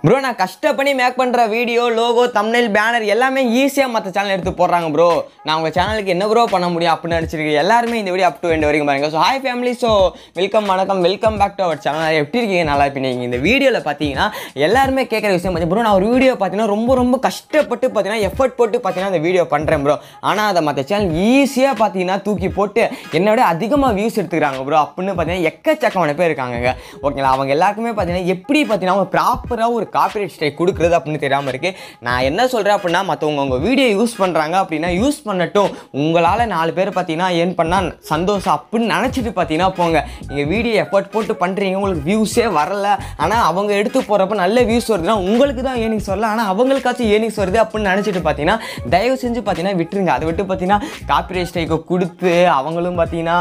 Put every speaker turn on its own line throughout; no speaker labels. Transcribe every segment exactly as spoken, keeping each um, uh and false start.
Bro நான் கஷ்டப்படி make பண்ணுற வீடியோ லோகோ தம்ப்நெயில் பேனர் எல்லாமே ஈஸியாக மற்ற சேனல் எடுத்து போடுறாங்க ப்ரோ. நான் உங்கள் சேனலுக்கு என்ன ப்ரோ பண்ண முடியும் அப்படின்னு நினச்சிருக்கேன். எல்லாருமே இந்த வீடியோ அப் டு எண்ட் வரைக்கும் பாருங்கள். So hi family, so welcome வணக்கம் welcome back to our channel. எப்படி இருக்கீங்க? நல்லா இருப்பீங்க. இந்த வீடியோவில் பார்த்தீங்கன்னா எல்லாருமே கேட்குற விஷயம் பார்த்தீங்கன்னா ப்ரோ நான் ஒரு வீடியோ பார்த்தீங்கன்னா ரொம்ப ரொம்ப கஷ்டப்பட்டு பார்த்தீங்கன்னா எஃபர்ட் போட்டு பார்த்தீங்கன்னா அந்த வீடியோ பண்ணுறேன் ப்ரோ. ஆனால் அதை மற்ற சேனல் ஈஸியாக பார்த்தீங்கன்னா தூக்கி போட்டு என்னோட அதிகமாக வியூஸ் எடுத்துக்கிறாங்க ப்ரோ அப்படின்னு பார்த்தீங்கன்னா எக்கச்சக்கமான பேர் இருக்காங்க. ஓகேங்களா? அவங்க எல்லாருக்குமே பார்த்தீங்கன்னா எப்படி பார்த்தீங்கன்னா அவங்க ப்ராப்பராக ஒரு காப்பிரைட் ஸ்ட்ரைக் கொடுக்குறது அப்படின்னு தெரியாமல் இருக்குது. நான் என்ன சொல்கிறேன் அப்படின்னா மற்றவங்க உங்கள் வீடியோ யூஸ் பண்ணுறாங்க அப்படின்னா யூஸ் பண்ணட்டும். உங்களால் நாலு பேர் பார்த்தீங்கன்னா ஏன் பண்ணால் சந்தோஷம் அப்படின்னு நினச்சிட்டு பார்த்தீங்கன்னா போங்க. நீங்கள் வீடியோ எஃபர்ட் போட்டு பண்ணுறீங்க, உங்களுக்கு வியூஸே வரல, ஆனால் அவங்க எடுத்து போகிறப்ப நல்ல வியூஸ் வருதுன்னா உங்களுக்கு தான் ஏர்னிங்ஸ் வரல, ஆனால் அவங்களுக்காச்சும் ஏர்னிங்ஸ் வருது அப்படின்னு நினச்சிட்டு பார்த்தீங்கன்னா தயவு செஞ்சு பார்த்தீங்கன்னா விட்டுருங்க. அதை விட்டு பார்த்தீங்கன்னா காப்பிரைட் ஸ்ட்ரைக்கை கொடுத்து அவங்களும் பார்த்தீங்கன்னா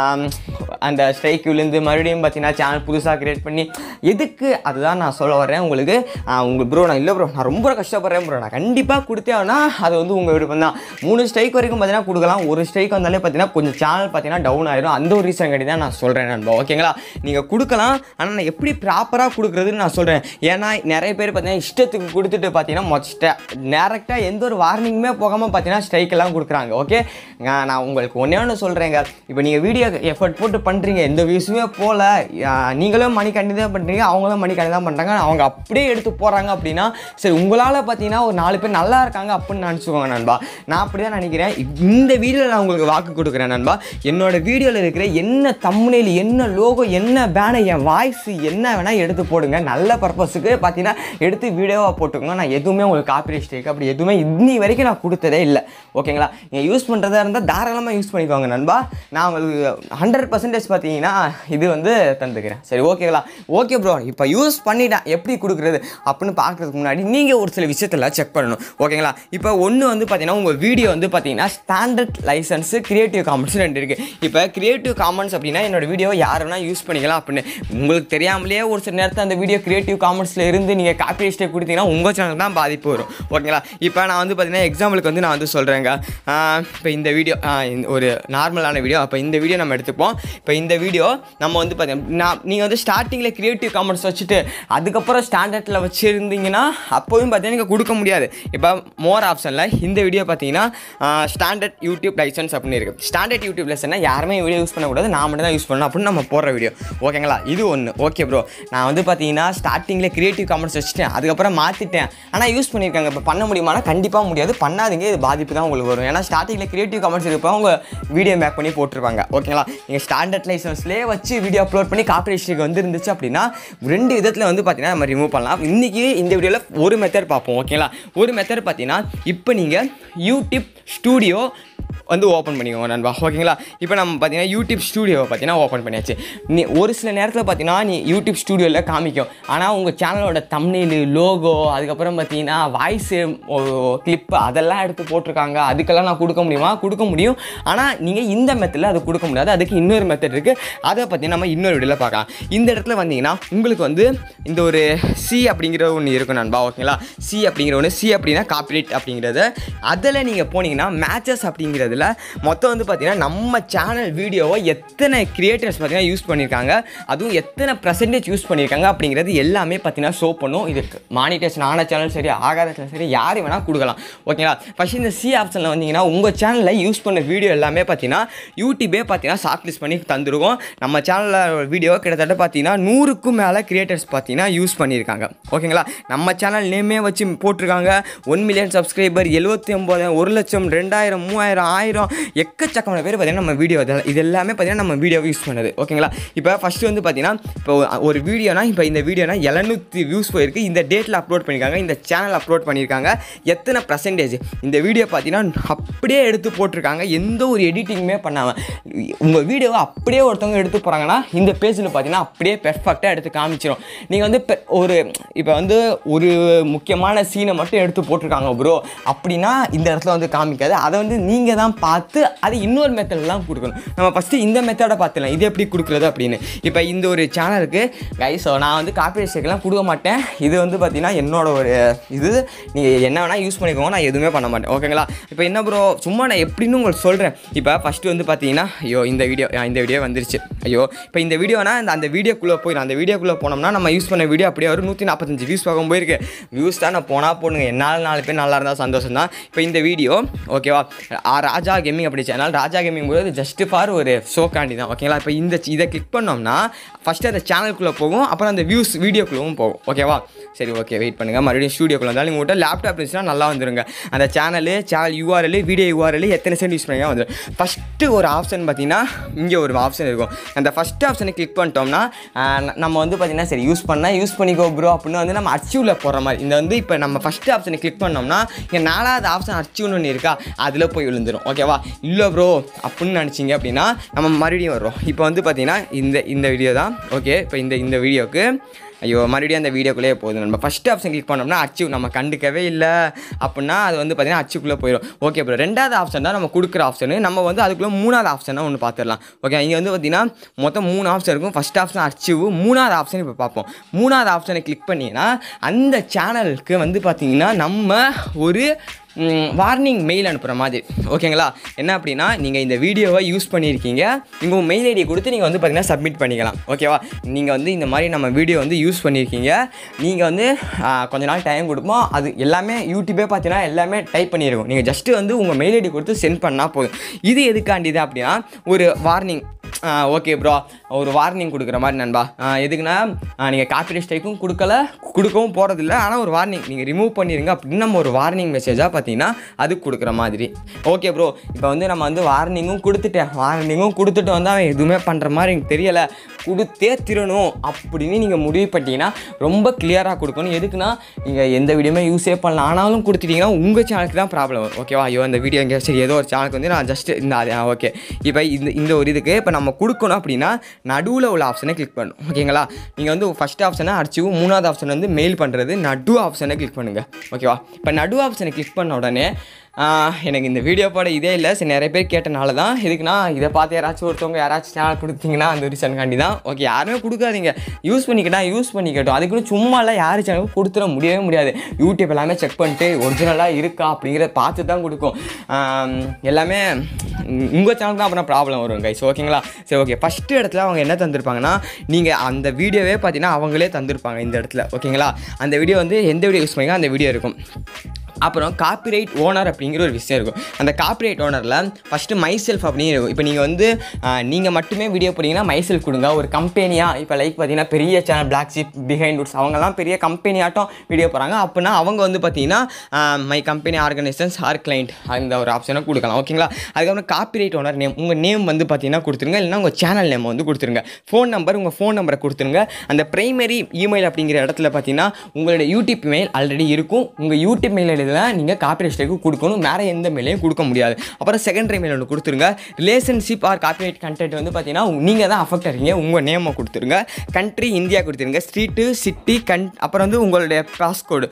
அந்த ஸ்ட்ரைக் விழுந்து மறுபடியும் பார்த்தீங்கன்னா சேனல் புதுசாக கிரியேட் பண்ணி எதுக்கு, அதுதான் நான் சொல்ல வரேன் உங்களுக்கு. உங்கள் ப்ரோ நான் இல்லை ப்ரோ நான் ரொம்ப கஷ்டப்படுறேன் ப்ரோ, நான் கண்டிப்பாக கொடுத்தேன்னா அது வந்து உங்கள் விருப்பம் தான். மூணு ஸ்ட்ரைக் வரைக்கும் பார்த்தீங்கன்னா கொடுக்கலாம். ஒரு ஸ்ட்ரைக் வந்தாலே பார்த்தீங்கன்னா கொஞ்சம் சேனல் பார்த்தீங்கன்னா டவுன் ஆயிடும். அந்த ஒரு ரீசன் கட்டி தான் நான் சொல்கிறேன் நண்பா. ஓகேங்களா? நீங்கள் கொடுக்கலாம், ஆனால் நான் எப்படி ப்ராப்பராக கொடுக்குறதுன்னு நான் சொல்கிறேன். ஏன்னா நிறைய பேர் பார்த்தீங்கன்னா இஷ்டத்துக்கு கொடுத்துட்டு பார்த்தீங்கன்னா மொஸ்ட்டாக டேரெக்டாக எந்த ஒரு வார்னிங்குமே போகாமல் பார்த்தீங்கன்னா ஸ்ட்ரைக் எல்லாம் கொடுக்குறாங்க. ஓகே, நான் உங்களுக்கு ஒன்றே ஒன்று சொல்கிறேங்க. இப்போ நீங்கள் வீடியோ எஃபர்ட் போட்டு பண்ணுறீங்க, எந்த வியூஸுமே போகல, நீங்களும் மணி கண்டி தான் பண்ணுறீங்க, அவங்களும் மணி கண்டி தான் பண்ணுறாங்க, அவங்க அப்படியே எடுத்து போகிறாங்க அப்படின்னா சரி உங்களால் பார்த்தீங்கன்னா ஒரு நாலு பேர் நல்லா இருக்காங்க அப்படின்னு நினச்சிக்கோங்க நண்பா. நான் அப்படி தான் நினைக்கிறேன். இந்த வீடியோவில் நான் உங்களுக்கு வாக்கு கொடுக்குறேன் நண்பா. என்னோட வீடியோவில் இருக்கிற என்ன தம்ப்நெயில், என்ன லோகோ, என்ன பேனர், என் வாய்ஸ் என்ன வேணால் எடுத்து போடுங்க. நல்ல பர்பஸுக்கு பார்த்தீங்கன்னா எடுத்து வீடியோவாக போட்டுக்கோங்க. நான் எதுவுமே உங்களுக்கு காப்பிரைட் ஸ்ட்ரைக் அப்படி எதுவுமே இன்னி வரைக்கும் நான் கொடுத்ததே இல்லை. ஓகேங்களா? நீங்கள் யூஸ் பண்ணுறதா இருந்தால் தாராளமாக யூஸ் பண்ணிக்கோங்க நண்பா. நான் உங்களுக்கு ஹண்ட்ரட் பர்சன்டேஜ் பார்த்தீங்கன்னா இது வந்து தந்துக்கிறேன். சரி ஓகேங்களா? ஓகே ப்ரோ, இப்போ யூஸ் பண்ணிட்டேன், எப்படி கொடுக்குறது அப்படின்னு பார்க்குறதுக்கு முன்னாடி நீங்கள் ஒரு சில விஷயத்தில் செக் பண்ணணும். ஓகேங்களா? இப்போ ஒன்று வந்து பார்த்தீங்கன்னா உங்கள் வீடியோ வந்து பார்த்தீங்கன்னா ஸ்டாண்டர்ட் லைசன்ஸு கிரியேட்டிவ் காமன்ஸ் ரெண்டு இருக்குது. இப்போ கிரியேட்டிவ் காமன்ஸ் அப்படின்னா என்னோட வீடியோ யார் வேணால் யூஸ் பண்ணிக்கலாம் அப்படின்னு உங்களுக்கு தெரியாமலேயே ஒரு சில நேரத்தில் அந்த வீடியோ கிரியேட்டிவ் காமன்ஸில் இருந்து நீங்கள் காப்பிரைட் ஸ்ட்ரைக் கொடுத்தீங்கன்னா உங்கள் சேனல் தான் பாதிப்பு வரும். ஓகேங்களா? இப்போ நான் வந்து பார்த்தீங்கன்னா எக்ஸாம்பிளுக்கு வந்து நான் வந்து சொல்கிறேங்க. இப்போ இந்த வீடியோ ஒரு நார்மலான வீடியோ, அப்போ இந்த வீடியோ நம்ம எடுத்துப்போம். இப்போ இந்த வீடியோ நம்ம வந்து பார்த்தீங்கன்னா நீங்கள் வந்து ஸ்டார்டிங்கில் கிரியேட்டிவ் காமன்ஸ் வச்சுட்டு அதுக்கப்புறம் ஸ்டாண்டர்டில் வச்சுருந்தீங்கன்னா அப்போவும் பார்த்தீங்கன்னா நீங்கள் கொடுக்க முடியாது. இப்போ மோர் ஆப்ஷனில் இந்த வீடியோ பார்த்தீங்கன்னா ஸ்டாண்டர்ட் யூடியூப் லைசன்ஸ் அப்படின்னு இருக்குது. ஸ்டாண்டர்ட் யூடியூப் லைசன்னா யாருமே வீடியோ யூஸ் பண்ணக்கூடாது, நான் மட்டும் தான் யூஸ் பண்ணணும் அப்படின்னு நம்ம போடுற வீடியோ. ஓகேங்களா? இது ஒன்று. ஓகே ப்ரோ, நான் வந்து பார்த்தீங்கன்னா ஸ்டார்டிங்கில் கிரியேட்டிவ் காமன்ஸ் வச்சுட்டேன், அதுக்கப்புறம் மாற்றிட்டேன், ஆனால் யூஸ் பண்ணியிருக்காங்க. இப்போ பண்ண முடியுமானா கண்டிப்பாக முடியாது, பண்ணாதீங்க. இது பாதிப்பு தான் உங்களுக்கு வரும். ஏன்னா ஸ்டார்டிங்கில் கிரியேட்டிவ் காமன்ஸ் இருப்போம், அவங்க வீடியோ மேக் பண்ணி போட்டிருப்பாங்க. ஓகேங்களா? நீங்கள் ஸ்டாண்டர்ட் லைசன்ஸ்லேயே வச்சு வீடியோ அப்லோட் பண்ணி காப்பிரைட் ஸ்ட்ரைக் வந்து இருந்துச்சு அப்படின்னா ரெண்டு விதத்தில் வந்து பார்த்தீங்கன்னா நம்ம ரிமூவ் பண்ணலாம். இன்றைக்கி இந்த வீடியோவில் ஒரு மெத்தட் பார்ப்போம். ஓகேங்களா? ஒரு மெத்தட் பார்த்தீங்கன்னா இப்போ நீங்கள் யூடியூப் ஸ்டூடியோ வந்து ஓப்பன் பண்ணிக்கோங்க நண்பா. ஓகேங்களா? இப்போ நம்ம பார்த்தீங்கன்னா யூடியூப் ஸ்டூடியோவை பார்த்தீங்கன்னா ஓப்பன் பண்ணியாச்சு. நீ ஒரு சில நேரத்தில் பார்த்தீங்கன்னா நீ யூடியூப் ஸ்டூடியோவில் காமிக்கும், ஆனால் உங்கள் சேனலோட தம்ப்நெயில், லோகோ, அதுக்கப்புறம் பார்த்தீங்கன்னா வாய்ஸு கிளிப்பு அதெல்லாம் எடுத்து போட்டிருக்காங்க. அதுக்கெல்லாம் நான் கொடுக்க முடியுமா? கொடுக்க முடியும், ஆனால் நீங்கள் இந்த மெத்தடில் அது கொடுக்க முடியாது. அதுக்கு இன்னொரு மெத்தட் இருக்குது, அதை பற்றி நம்ம இன்னொரு வீடியோவில் பார்க்கலாம். இந்த இடத்துல வந்தீங்கன்னா உங்களுக்கு வந்து இந்த ஒரு சி அப்படிங்கிற ஒன்று இருக்கும் நண்பா. ஓகேங்களா? சி அப்படிங்கிற ஒன்று, சி அப்படின்னா காப்பிரைட் அப்படிங்கிறது. அதில் நீங்கள் போனீங்கன்னா மேட்சஸ் அப்படிங்கிறதுல மொத்தம் வந்து பார்த்தீங்கன்னா நம்ம சேனல் வீடியோவை எத்தனை கிரியேட்டர்ஸ் பார்த்தீங்கன்னா யூஸ் பண்ணியிருக்காங்க, அதுவும் எத்தனை பர்சன்டேஜ் யூஸ் பண்ணியிருக்காங்க அப்படிங்கிறது எல்லாமே பார்த்தீங்கன்னா ஷோ பண்ணும். இதுக்கு மானிட்டேஷன் ஆன சேனல் சரி, ஆகாத சேனல் சரி, யார் வேணால் கொடுக்கலாம். ஓகேங்களா? ஃபஸ்ட் இந்த சி ஆப்ஷனில் வந்தீங்கன்னா உங்கள் சேனலில் யூஸ் பண்ண வீடியோ எல்லாமே பார்த்தீங்கன்னா யூடியூபே பார்த்தீங்கன்னா ஷார்ட் லிஸ்ட் பண்ணி தந்துருக்கும். நம்ம சேனலில் வீடியோ கிட்டத்தட்ட பார்த்தீங்கன்னா நூறுக்கும் மேலே கிரியேட்டர்ஸ் பார்த்தீங்கன்னா யூஸ் பண்ணியிருக்காங்க. ஓகேங்களா? நம்ம சேனல் நேமே வச்சு போட்டிருக்காங்க. ஒன் மில்லியன் சப்ஸ்கிரைபர், எழுபத்தி ஒம்பது, ஒரு லட்சம், ரெண்டாயிரம், மூவாயிரம், ஆயிரம், எக்கச்சக்கமான பேர் பார்த்தீங்கன்னா நம்ம வீடியோ இது எல்லாமே பார்த்தீங்கன்னா நம்ம வீடியோவை யூஸ் பண்ணுது. ஓகேங்களா? இப்போ ஃபஸ்ட்டு வந்து பார்த்தீங்கன்னா இப்போ ஒரு வீடியோனா இப்போ இந்த வீடியோனா எழுநூற்றி வியூஸ் போயிருக்கு, இந்த டேட்டில் அப்லோட் பண்ணியிருக்காங்க, இந்த சேனல் அப்லோட் பண்ணியிருக்காங்க, எத்தனை பர்சன்டேஜ் இந்த வீடியோ பார்த்தீங்கன்னா அப்படியே எடுத்து போட்டிருக்காங்க, எந்த ஒரு எடிட்டிங்குமே பண்ணாமல். உங்கள் வீடியோவை அப்படியே ஒருத்தவங்க எடுத்து போகிறாங்கன்னா இந்த பேஜில் பார்த்தீங்கன்னா அப்படியே பெர்ஃபெக்டாக எடுத்து காமிச்சிடும். நீங்கள் வந்து ஒரு இப்போ வந்து ஒரு முக்கியமான சீனை மட்டும் எடுத்து போட்டிருக்காங்க ப்ரோ அப்படின்னா இந்த இடத்துல வந்து காமிக்காது. அதை வந்து நீங்கள் தான் வீடியோஸ்லாம் பார்த்து அது இன்னொரு மெத்தட்லாம் கொடுக்கணும். நம்ம ஃபஸ்ட்டு இந்த மெத்தடை பார்த்துலாம் இது எப்படி கொடுக்குறது அப்படின்னு. இப்போ இந்த ஒரு சேனலுக்கு கைஸ் நான் வந்து காப்பிரைட் ஸ்ட்ரைக்லாம் கொடுக்க மாட்டேன். இது வந்து பார்த்தீங்கன்னா என்னோட ஒரு இது, நீங்கள் என்ன வேணால் யூஸ் பண்ணிக்கோங்க, நான் எதுவுமே பண்ண மாட்டேன் ஓகேங்களா. இப்போ என்ன ப்ரோ சும்மா நான் எப்படின்னு உங்களுக்கு சொல்கிறேன். இப்போ ஃபஸ்ட்டு வந்து பார்த்தீங்கன்னா ஐயோ இந்த வீடியோ இந்த வீடியோ வந்துருச்சு. ஐயோ இப்போ இந்த வீடியோனா இந்த அந்த வீடியோக்குள்ளே போயிடும். அந்த வீடியோக்குள்ளே போனோம்னா நம்ம யூஸ் பண்ண வீடியோ அப்படியே ஒரு நூற்றி நாற்பத்தஞ்சு வியூஸ் பார்க்க போயிருக்கு. வியூஸ் தான் நான் போனால் போடுங்க, என்னால் நாலு பேர் நல்லா இருந்தால் சந்தோஷம் தான். இப்போ இந்த வீடியோ ஓகேவா, ராஜா கேமிங் அப்படி சேனல், ராஜா கேமிங் போது ஜஸ்ட் ஃபார் ஒரு ஷோக்காண்டி தான் ஓகேங்களா. இப்போ இந்த இதை கிளிக் பண்ணோம்னா ஃபஸ்ட்டு அந்த சேனலுக்குள்ளே போகும், அப்புறம் அந்த வியூஸ் வீடியோக்குள்ளவும் போகும் ஓகேவா. சரி ஓகே வெயிட் பண்ணுங்கள், மறுபடியும் ஸ்டூடியோக்குள்ள வந்தாலும் உங்கள்கிட்ட லேப்டாப் இருந்துச்சுன்னா நல்லா வந்துருங்க. அந்த channel channel URL video URL எத்தனை சென்ட் யூஸ் பண்ணிங்க வந்துடும். ஃபஸ்ட்டு ஒரு ஆப்ஷன் பார்த்தீங்கன்னா இங்கே ஒரு ஆப்ஷன் இருக்கும். அந்த ஃபஸ்ட்டு ஆப்ஷனை கிளிக் பண்ணிட்டோம்னா நம்ம வந்து பார்த்தீங்கன்னா சரி யூஸ் பண்ணால் யூஸ் பண்ணிக்கோ ப்ரோ அப்படின்னு வந்து நம்ம அச்சீவில் போடுற மாதிரி. இந்த வந்து இப்போ நம்ம ஃபஸ்ட்டு ஆப்ஷனை கிளிக் பண்ணோம்னா இங்கே நாலாவது ஆப்ஷன் அச்சீவ்னு ஒன்று இருக்கா, அதில் போய் விழுந்துடும் ஓகேவா. இல்லை ப்ரோ அப்படின்னு நினச்சிங்க அப்படின்னா நம்ம மறுபடியும் வரும். இப்போ வந்து பார்த்தீங்கன்னா இந்த இந்த வீடியோ தான் ஓகே. இப்போ இந்த இந்த வீடியோக்கு ஐயோ மறுபடியும் அந்த வீடியோக்குள்ளேயே போதும். நம்ம ஃபஸ்ட் ஆப்ஷன் கிளிக் பண்ணோம்னா அச்சீவ் நம்ம கண்டுக்கவே இல்லை அப்படின்னா அது வந்து பார்த்தீங்கன்னா அச்சீவ்க்குள்ளே போயிடும் ஓகே ப்ரோ. ரெண்டாவது ஆப்ஷன் தான் நம்ம கொடுக்குற ஆப்ஷனு. நம்ம வந்து அதுக்குள்ளே மூணாவது ஆப்ஷனாக ஒன்று பார்த்துடலாம் ஓகே. இங்கே வந்து பார்த்தீங்கன்னா மொத்தம் மூணு ஆப்ஷன் இருக்கும். ஃபஸ்ட் ஆப்ஷன் அச்சீவ், மூணாவது ஆப்ஷன் இப்போ பார்ப்போம். மூணாவது ஆப்ஷனை கிளிக் பண்ணிங்கன்னா அந்த சேனலுக்கு வந்து பார்த்தீங்கன்னா நம்ம ஒரு வார்னிங் மெயில் அனுப்புகிற மாதிரி ஓகேங்களா. என்ன அப்படின்னா நீங்கள் இந்த வீடியோவை யூஸ் பண்ணியிருக்கீங்க, நீங்கள் உங்கள் மெயில் ஐடியை கொடுத்து நீங்கள் வந்து பார்த்தீங்கன்னா சப்மிட் பண்ணிக்கலாம் ஓகேவா. நீங்கள் வந்து இந்த மாதிரி நம்ம வீடியோ வந்து யூஸ் பண்ணியிருக்கீங்க, நீங்கள் வந்து கொஞ்ச நாள் டைம் கொடுப்போம். அது எல்லாமே யூடியூபே பார்த்தீங்கன்னா எல்லாமே டைப் பண்ணியிருக்கும். நீங்கள் ஜஸ்ட்டு வந்து உங்கள் மெயில் ஐடி கொடுத்து சென்ட் பண்ணால் போதும். இது எதுக்காண்டிது அப்படின்னா ஒரு வார்னிங் ஓகே ப்ரோ, ஒரு வார்னிங் கொடுக்குற மாதிரி நண்பா. எதுக்குன்னா நீங்கள் காப்பிரைட் ஸ்ட்ரைக்கும் கொடுக்கல கொடுக்கவும் போகிறதில்ல, ஆனால் ஒரு வார்னிங் நீங்கள் ரிமூவ் பண்ணிடுங்க அப்படின்னு நம்ம ஒரு வார்னிங் மெசேஜாக பார்த்தீங்கன்னா அது கொடுக்குற மாதிரி ஓகே ப்ரோ. இப்போ வந்து நம்ம வந்து வார்னிங்கும் கொடுத்துட்டேன், வார்னிங்கும் கொடுத்துட்டு வந்து அவன் எதுவுமே பண்ணுற மாதிரி எனக்கு தெரியலை, கொடுத்தே திருணும் அப்படின்னு நீங்கள் முடிவு பண்ணிட்டீங்கன்னா ரொம்ப கிளியராக கொடுக்கணும். எதுக்குன்னா நீங்கள் எந்த வீடியோமே யூஸே பண்ணலாம், ஆனாலும் கொடுத்துட்டிங்கன்னா உங்கள் சேனலுக்கு தான் ப்ராப்ளம் வரும் ஓகேவா. ஐயோ அந்த வீடியோ எங்கே சரி ஏதோ ஒரு சேனலுக்கு வந்து நான் ஜஸ்ட் இந்த அது ஓகே. இப்போ இந்த இந்த ஒரு இதுக்கு இப்போ நம்ம கொடுக்கணும் அப்படின்னா நடுவில் உள்ள ஆப்ஷனை கிளிக் பண்ணணும் ஓகேங்களா. நீங்கள் வந்து ஃபஸ்ட் ஆப்ஷனை அடிச்சு மூணாவது ஆப்ஷன் வந்து மெயில் பண்ணுறது, நடு ஆப்ஷனை கிளிக் பண்ணுங்கள் ஓகேவா. இப்போ நடு ஆப்ஷனை கிளிக் பண்ண உடனே எனக்கு இந்த வீடியோ போட இதே இல்லை, சரி நிறைய பேர் கேட்டனால தான். இதுக்குன்னா இதை பார்த்து யாராச்சும் ஒருத்தவங்க யாராச்சும் சேனல் கொடுத்தீங்கன்னா அந்த ரீசன்காண்டி தான் ஓகே. யாருமே கொடுக்காதீங்க, யூஸ் பண்ணிக்கிட்டா யூஸ் பண்ணிக்கட்டும். அதுக்குன்னு சும்மாலாம் யார் சேனலுக்கும் கொடுத்துட முடியவே முடியாது. யூடியூப் எல்லாமே செக் பண்ணிட்டு ஒரிஜினலாக இருக்கா அப்படிங்கிறத பார்த்து தான் கொடுக்கும். எல்லாமே உங்கள் சேனலுக்கு தான் அப்புறம் ப்ராப்ளம் வரும் கைஸ் ஓகேங்களா. சரி ஓகே, ஃபஸ்ட்டு இடத்துல அவங்க என்ன தந்திருப்பாங்கன்னா நீங்கள் அந்த வீடியோவே பார்த்தீங்கன்னா அவங்களே தந்திருப்பாங்க இந்த இடத்துல ஓகேங்களா. அந்த வீடியோ வந்து எந்த வீடியோ யூஸ் பண்ணிங்க அந்த வீடியோ இருக்கும். அப்புறம் காப்பிரைட் ஓனர் அப்படிங்கிற ஒரு விஷயம் இருக்கும். அந்த காப்பிரைட் ஓனரில் ஃபஸ்ட்டு மை செல்ஃப் அப்படின்னு இருக்கும். இப்போ நீங்கள் வந்து நீங்கள் மட்டுமே வீடியோ போட்டிங்கன்னா மை செல்ஃப் கொடுங்க. ஒரு கம்பெனியாக இப்போ லைக் பார்த்தீங்கன்னா பெரிய channel Black Sheep Behindwoods அவங்கெல்லாம் பெரிய கம்பெனியாட்டம் வீடியோ போகிறாங்க அப்படின்னா அவங்க வந்து பார்த்தீங்கன்னா my company organisations or client அந்த ஒரு ஆப்ஷனை கொடுக்கலாம் ஓகேங்களா. அதுக்கப்புறம் காப்பிரைட் ஓனர் நேம், உங்கள் நேம் வந்து பார்த்தீங்கன்னா கொடுத்துருங்க, இல்லைனா உங்கள் சேனல் நேம் வந்து கொடுத்துருங்க. ஃபோன் நம்பர், உங்கள் ஃபோன் நம்பரை கொடுத்துருங்க. அந்த ப்ரைமரி இமெயில் அப்படிங்கிற இடத்துல பார்த்தீங்கன்னா உங்களுடைய யூடியூப் மெயில் ஆல்ரெடி இருக்கும். உங்கள் யூடியூப் மெயில் எழுதி நீங்கள் காப்பிரைட் ஸ்ட்ரைக்கு கொடுக்கணும், வேறு எந்த மெயிலையும் கொடுக்க முடியாது. அப்புறம் செகண்டரி மெயில் ஒன்று கொடுத்துருங்க. ரிலேஷன்ஷிப் ஆர் காப்பிரைட் கண்டென்ட் வந்து பார்த்தீங்கன்னா நீங்கள் தான் அஃபெக்ட் ஆகிறீங்க, உங்கள் நேமை கொடுத்துருங்க. கண்ட்ரி இந்தியா கொடுத்துருங்க. ஸ்ட்ரீட்டு சிட்டி கன் அப்புறம் வந்து உங்களுடைய பாஸ்கோடு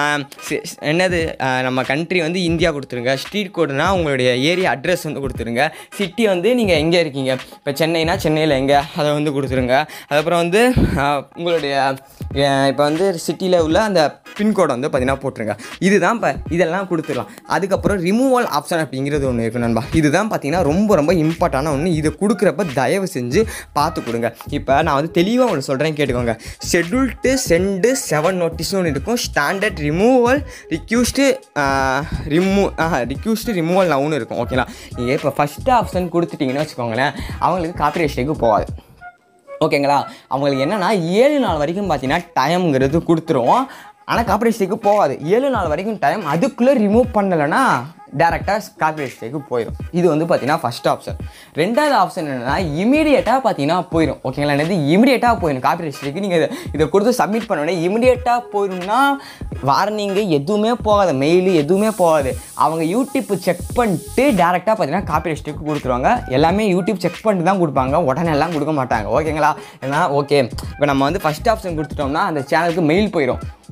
என்னது நம்ம கண்ட்ரி வந்து இந்தியா கொடுத்துருங்க. ஸ்ட்ரீட் கோடுனா உங்களுடைய ஏரியா அட்ரஸ் வந்து கொடுத்துருங்க. சிட்டி வந்து நீங்கள் எங்கே இருக்கீங்க, இப்போ சென்னைனா சென்னையில் எங்கே அதை வந்து கொடுத்துருங்க. அதுக்கப்புறம் வந்து உங்களுடைய இப்போ வந்து சிட்டியில் உள்ள அந்த பின்கோடை வந்து பார்த்தீங்கன்னா போட்டுருங்க. இதுதான் இப்போ இதெல்லாம் கொடுத்துடலாம். அதுக்கப்புறம் ரிமூவல் ஆப்ஷன் அப்படிங்கிறது ஒன்று இருக்குது நண்பா. இதுதான் பார்த்தீங்கன்னா ரொம்ப ரொம்ப இம்பார்ட்டான ஒன்று. இதை கொடுக்குறப்ப தயவு செஞ்சு பார்த்து கொடுங்க. இப்போ நான் வந்து தெளிவாக ஒன்று சொல்கிறேன் கேட்டுக்கோங்க. ஷெட்யூல்டு சென்டு செவன் நோட்டீஸ்னு ஒன்று இருக்கும். Standard removal request remove request removal ஒன்று இருக்கும் ஓகேங்களா. நீங்கள் இப்போ ஃபஸ்ட்டு ஆப்ஷன் கொடுத்துட்டிங்கன்னு வச்சுக்கோங்களேன், அவங்களுக்கு காப்பிரைட் ஸ்ட்ரைக்கு போகாது ஓகேங்களா. அவங்களுக்கு என்னென்னா ஏழு நாள் வரைக்கும் பார்த்தீங்கன்னா டைம்ங்கிறது கொடுத்துருவோம், ஆனால் காப்பிரைட் ஸ்ட்ரைக்கு போகாது. ஏழு நாள் வரைக்கும் டைம், அதுக்குள்ளே ரிமூவ் பண்ணலைன்னா டேரெக்டாக காப்பிரைட் ஸ்ட்ரைக்கு போயிடும். இது வந்து பார்த்தீங்கன்னா ஃபஸ்ட் ஆப்ஷன். ரெண்டாவது ஆப்ஷன் என்னென்னா இமீடியட்டாக பார்த்தீங்கன்னா போயிடும் ஓகேங்களா. என்னது இமீடியட்டாக போயிடும் காப்பிரைட் ஸ்ட்ரைக்கு. நீங்கள் இதை இதை கொடுத்து சப்மிட் பண்ணோடனே இமீடியட்டாக போயிடும்னா வார்னிங்கு எதுவுமே போகாது, மெயிலு எதுவுமே போகாது. அவங்க யூடியூப் செக் பண்ணிட்டு டேரெக்டாக பார்த்தீங்கன்னா காப்பிரைட் ஸ்ட்ரைக்கு கொடுத்துருவாங்க. எல்லாமே யூடியூப் செக் பண்ணிட்டு தான் கொடுப்பாங்க, உடனே எல்லாம் கொடுக்க மாட்டாங்க ஓகேங்களா. ஏன்னா ஓகே இப்போ நம்ம வந்து ஃபஸ்ட் ஆப்ஷன் கொடுத்துட்டோம்னா அந்த சேனலுக்கு மெயில் போயிடும்.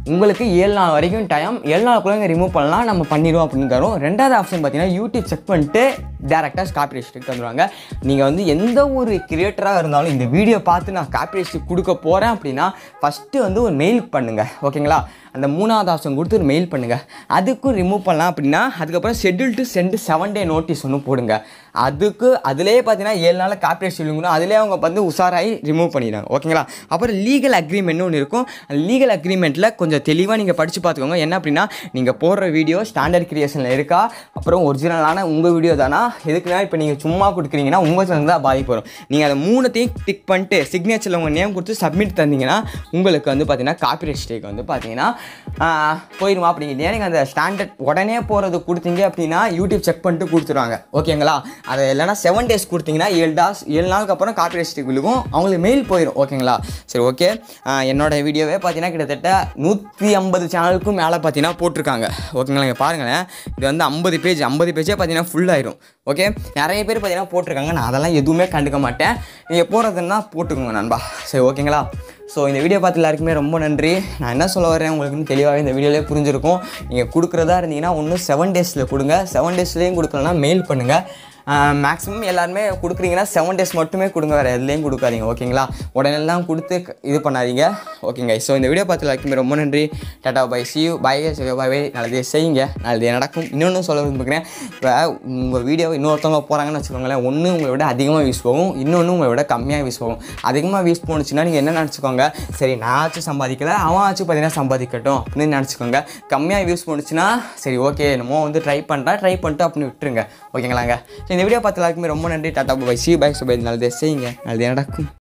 உங்களுக்கு ஏழு நாள் வரைக்கும் டைம், ஏழு நாளுக்குள்ளே ரிமூவ் பண்ணலாம், நம்ம பண்ணிடுவோம் அப்படின்னு தரும். ரெண்டாவது ஆப்ஷன் பார்த்தீங்கன்னா யூடியூப் செக் பண்ணிட்டு டேரெக்டாக காப்பிரைட் ஸ்ட்ரைக் தந்துடுவாங்க. நீங்கள் வந்து எந்த ஒரு கிரியேட்டராக இருந்தாலும் இந்த வீடியோ பார்த்து நான் காப்பிரைட் ஸ்ட்ரைக் கொடுக்க போகிறேன் அப்படின்னா ஃபஸ்ட்டு வந்து ஒரு மெயில் பண்ணுங்கள், ஓகேங்களா? அந்த மூணாவது ஆப்ஷன் கொடுத்து ஒரு மெயில் பண்ணுங்கள். அதுக்கும் ரிமூவ் பண்ணலாம் அப்படின்னா அதுக்கப்புறம் schedule to sent seven day notice ஒன்று போடுங்க. அதுக்கு அதிலே பார்த்தீங்கன்னா ஏழு நாளில் காப்பிரைட் சொல்லுங்கன்னா அதிலே அவங்க வந்து உஷாராகி ரிமூவ் பண்ணிடுறாங்க, ஓகேங்களா? அப்புறம் லீகல் அக்ரிமெண்ட்னு ஒன்று இருக்கும். அந்த லீகல் அக்ரிமெண்ட்டில் கொஞ்சம் தெளிவாக நீங்கள் படித்து பார்த்துக்கோங்க. என்ன அப்படின்னா நீங்கள் போடுற வீடியோ ஸ்டாண்டர்ட் கிரியேஷனில் இருக்கா, அப்புறம் ஒரிஜினலான உங்கள் வீடியோ தானா, எதுக்குன்னா இப்போ நீங்கள் சும்மா கொடுக்குறீங்கன்னா உங்கள் சேனல் தான் பாதிப்பு வரும். நீங்கள் அதை மூணுத்தையும் டிக் பண்ணிட்டு சிக்னேச்சரில் உங்கள் நேம் கொடுத்து சப்மிட் தந்தீங்கன்னா உங்களுக்கு வந்து பார்த்தீங்கன்னா காப்பிரைட் ஸ்ட்ரைக் வந்து பார்த்தீங்கன்னா போயிடுமா அப்படிங்கிறீங்க. நீங்கள் அந்த ஸ்டாண்டர்ட் உடனே போகிறது கொடுத்தீங்க அப்படின்னா யூடியூப் செக் பண்ணிட்டு கொடுத்துருவாங்க, ஓகேங்களா? அதை இல்லைனா செவன் டேஸ் கொடுத்தீங்கன்னா ஏழு டாஸ் ஏழு நாளுக்கு அப்புறம் காப்பிரைட் ஸ்ட்ரைக் விழுகும், அவங்களுக்கு மெயில் போயிடும், ஓகேங்களா? சரி, ஓகே. என்னோட வீடியோவே பார்த்தீங்கன்னா கிட்டத்தட்ட நூற்றி ஐம்பது சேனலுக்கும் மேலே பார்த்தீங்கன்னா போட்டிருக்காங்க, ஓகேங்களா? இங்கே பாருங்களேன், இது வந்து ஐம்பது பேஜ் ஐம்பது பேஜே பார்த்தீங்கன்னா ஃபுல்லாயிரும், ஓகே? நிறைய பேர் பார்த்தீங்கன்னா போட்டிருக்காங்க. நான் அதெல்லாம் எதுவுமே கண்டுக்க மாட்டேன். நீங்கள் போகிறதுன்னா போட்டுக்கோங்க நண்பா, சரி, ஓகேங்களா? ஸோ இந்த வீடியோ பார்த்து எல்லாருக்குமே ரொம்ப நன்றி. நான் என்ன சொல்ல வரேன் உங்களுக்குன்னு தெளிவாகவே இந்த வீடியோலேயே புரிஞ்சிருக்கும். நீங்கள் கொடுக்குறதா இருந்தீங்கன்னா ஒன்று செவன் டேஸில் கொடுங்க, செவன் டேஸ்லேயும் கொடுக்கலன்னா மெயில் பண்ணுங்கள். மேக்ஸிமம் எல்லாருமே கொடுக்குறீங்கன்னா செவன் டேஸ் மட்டுமே கொடுங்க, வேறு எதுலேயும் கொடுக்காதீங்க, ஓகேங்களா? உடனெல்லாம் கொடுத்து இது பண்ணாதீங்க, ஓகேங்க? ஸோ இந்த வீடியோ பார்த்து எல்லாருக்குமே ரொம்ப நன்றி. Tata bye, see you, bye, bye. நல்லதே செய்யுங்க, நல்லதே நடக்கும். இன்னொன்று சொல்ல விரும்புகிறேன், இப்போ உங்கள் வீடியோ இன்னொருத்தவங்க போகிறாங்கன்னு வச்சுக்கோங்களேன், ஒன்று உங்களை விட அதிகமாக வியூஸ் போகும், இன்னொன்று உங்களை விட கம்மியாக வியூஸ் போகும். அதிகமாக வியூஸ் போணுச்சுன்னா நீங்கள் என்ன நினச்சிக்கோங்க, சரி நான் ஆச்சும் சம்பாதிக்கல அவன் ஆச்சும் பார்த்தீங்கன்னா சம்பாதிக்கட்டும் அப்படின்னு நினச்சிக்கோங்க. கம்மியாக வியூஸ் போணுச்சுன்னா சரி ஓகே என்னமோ வந்து ட்ரை பண்ணுறேன் ட்ரை பண்ணிட்டு அப்படின்னு விட்டுருங்க, ஓகேங்களாங்க? இந்த வீடியோ பார்த்து எல்லாருக்குமே ரொம்ப நன்றி. டாட்டா பை, சி பை, சுபை. நல்லதே செய்யுங்க, நல்லதே நடக்கும்.